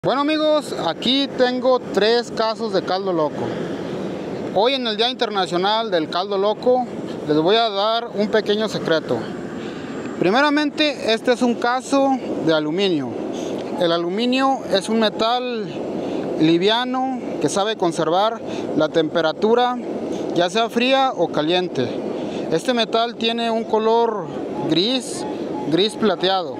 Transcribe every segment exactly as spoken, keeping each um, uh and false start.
Bueno amigos, aquí tengo tres casos de caldo loco. Hoy en el Día Internacional del Caldo Loco les voy a dar un pequeño secreto. Primeramente, este es un caso de aluminio. El aluminio es un metal liviano que sabe conservar la temperatura, ya sea fría o caliente. Este metal tiene un color gris, gris plateado.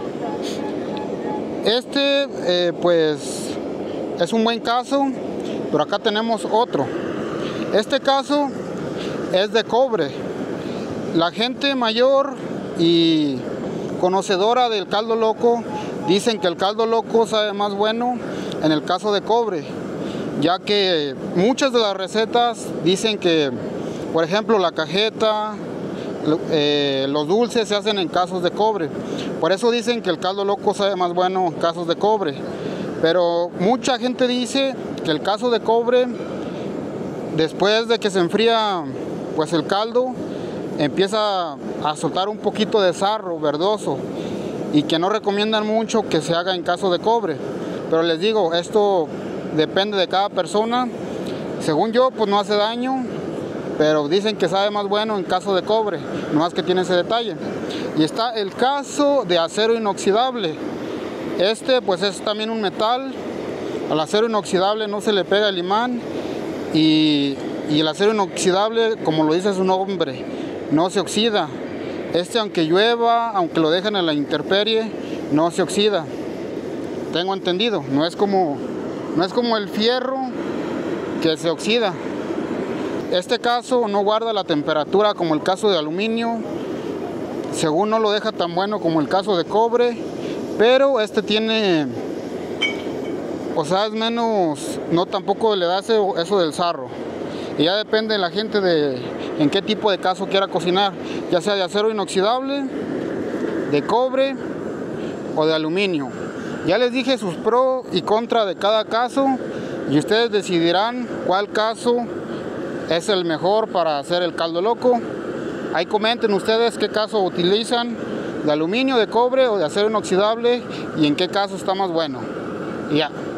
Este eh, pues es un buen caso, pero acá tenemos otro. Este caso es de cobre. La gente mayor y conocedora del caldo loco dicen que el caldo loco sabe más bueno en el caso de cobre, ya que muchas de las recetas dicen que, por ejemplo, la cajeta, eh, los dulces se hacen en casos de cobre. Por eso dicen que el caldo loco sabe más bueno en casos de cobre. Pero mucha gente dice que el caso de cobre, después de que se enfría pues el caldo, empieza a soltar un poquito de sarro verdoso y que no recomiendan mucho que se haga en caso de cobre. Pero les digo, esto depende de cada persona. Según yo, pues no hace daño, pero dicen que sabe más bueno en caso de cobre, no más que tiene ese detalle. Y está el caso de acero inoxidable. Este pues es también un metal. Al acero inoxidable no se le pega el imán y, y el acero inoxidable, como lo dice su nombre, no se oxida. Este, aunque llueva, aunque lo dejen en la intemperie, no se oxida. Tengo entendido, no es como, no es como el fierro que se oxida. Este caso no guarda la temperatura como el caso de aluminio, según no lo deja tan bueno como el caso de cobre, pero este tiene, o sea, es menos, no tampoco le da eso, eso del sarro. Y ya depende de la gente de en qué tipo de caso quiera cocinar, ya sea de acero inoxidable, de cobre o de aluminio. Ya les dije sus pros y contras de cada caso y ustedes decidirán cuál caso es el mejor para hacer el caldo loco. Ahí comenten ustedes qué caso utilizan, de aluminio, de cobre o de acero inoxidable, y en qué caso está más bueno. Y ya.